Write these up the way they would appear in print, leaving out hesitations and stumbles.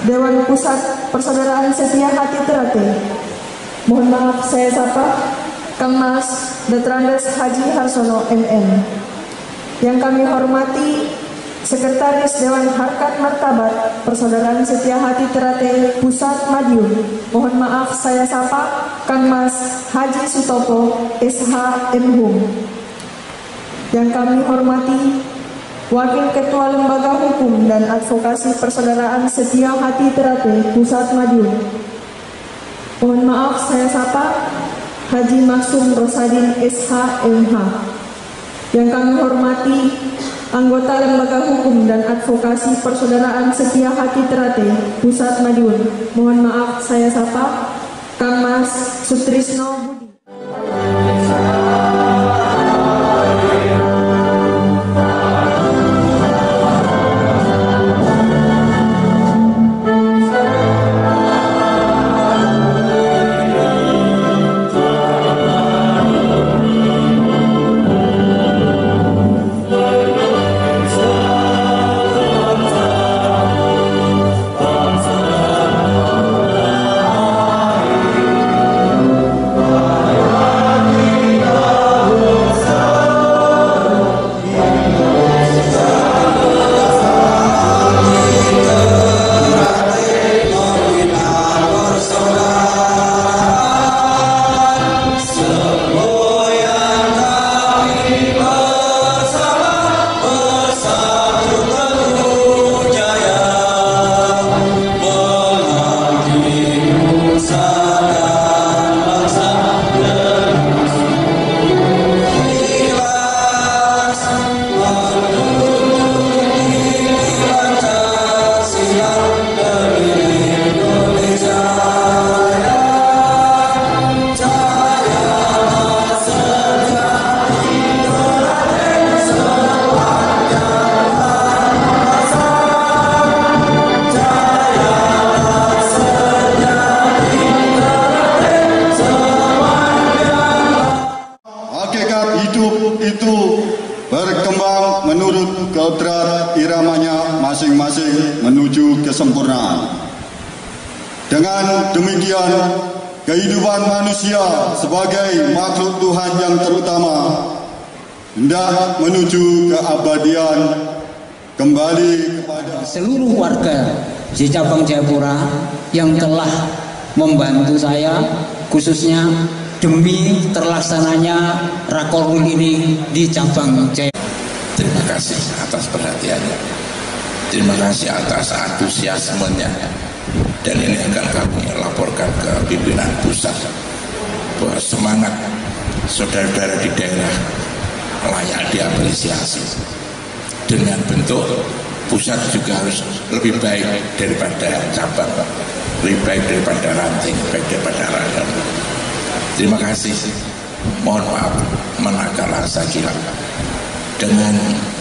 Dewan Pusat Persaudaraan Setia Hati Terate. Mohon maaf, saya sapa Kang Mas Detrandes Haji Harsono MM. Yang kami hormati Sekretaris Dewan Harkat Martabat Persaudaraan Setia Hati Terate Pusat Madiun. Mohon maaf, saya sapa Kang Mas Haji Sutopo SH MHum. Yang kami hormati Wakil Ketua Lembaga Hukum dan Advokasi Persaudaraan Setia Hati Terate Pusat Madiun. Mohon maaf, saya sapa Haji Maksum Rosadin SH MH. Yang kami hormati anggota Lembaga Hukum dan Advokasi Persaudaraan Setia Hati Terate Pusat Madiun. Mohon maaf, saya sapa Kang Mas Sutrisno Budi. Itu berkembang menurut kodrat iramanya masing-masing menuju kesempurnaan. Dengan demikian, kehidupan manusia sebagai makhluk Tuhan yang terutama hendak menuju keabadian, kembali kepada seluruh warga di cabang Jayapura yang telah membantu saya, khususnya demi terlaksananya Rakorwil ini di cabang Jaya. Terima kasih atas perhatiannya, terima kasih atas antusiasmenya, dan ini akan kami laporkan ke pimpinan pusat bahwa semangat saudara-saudara di daerah layak diapresiasi. Dengan bentuk pusat juga harus lebih baik daripada cabang, lebih baik daripada ranting, baik daripada rakyat. Terima kasih. Mohon maaf manakah rasa gila. Dengan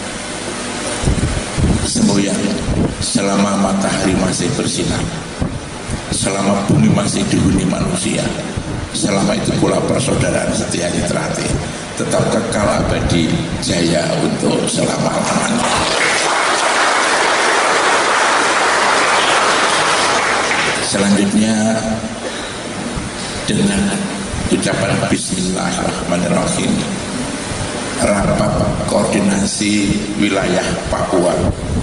semboyan selama matahari masih bersinar, selama bumi masih dihuni manusia, selama itu pula persaudaraan Setia Hati Terate tetap kekal abadi jaya untuk selama-lamanya. Selanjutnya dengan ucapan Bismillahirrahmanirrahim, rapat koordinasi wilayah Papua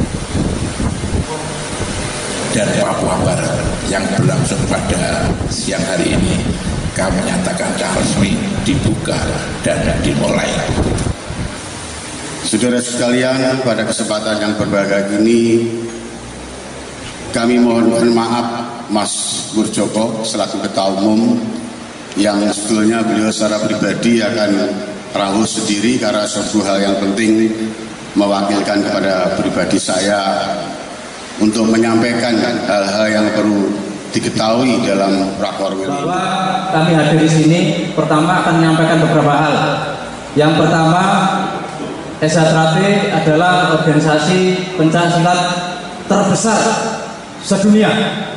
dan Papua Barat yang berlangsung pada siang hari ini kami nyatakan resmi dibuka dan dimulai. Saudara sekalian, pada kesempatan yang berbahagia ini kami mohon maaf Mas Murjoko selaku Ketua Umum, yang sebetulnya beliau secara pribadi akan rawuh sendiri karena suatu hal yang penting mewakilkan kepada pribadi saya untuk menyampaikan hal-hal yang perlu diketahui dalam Rakorwil. Bahwa kami hadir di sini pertama akan menyampaikan beberapa hal. Yang pertama, SH Terate adalah organisasi pencaksilat terbesar sedunia.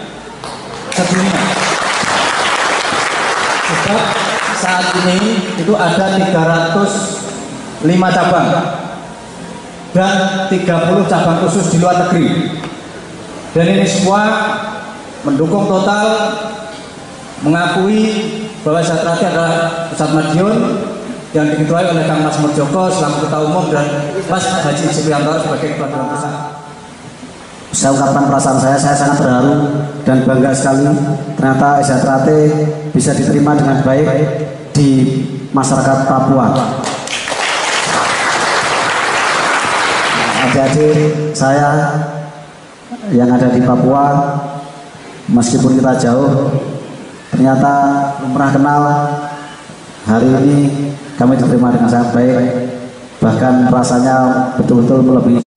Sebab saat ini itu ada 305 cabang dan 30 cabang khusus di luar negeri. Dan ini semua mendukung total, mengakui bahwa Satrati adalah Ustadz Madiun yang diketuai oleh Kang Mas Murjoko selaku Ketua Umum dan Mas Haji Supriyanto sebagai Ketua Dewan Pusat. Saya ungkapkan perasaan saya sangat terharu dan bangga sekali ternyata Satrati bisa diterima dengan baik di masyarakat Papua. Adik-adik saya yang ada di Papua, meskipun kita jauh, ternyata belum pernah kenal. Hari ini kami diterima dengan sangat baik, bahkan rasanya betul-betul melebihi